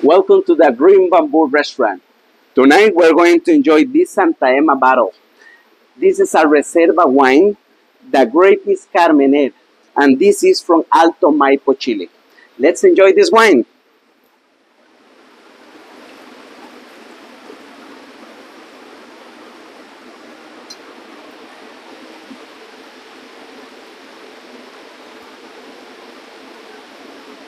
Welcome to the Green Bamboo Restaurant. Tonight we're going to enjoy this Santa Emma bottle. This is a Reserva wine. The grape is Carmener, and this is from Alto Maipo, Chile. Let's enjoy this wine.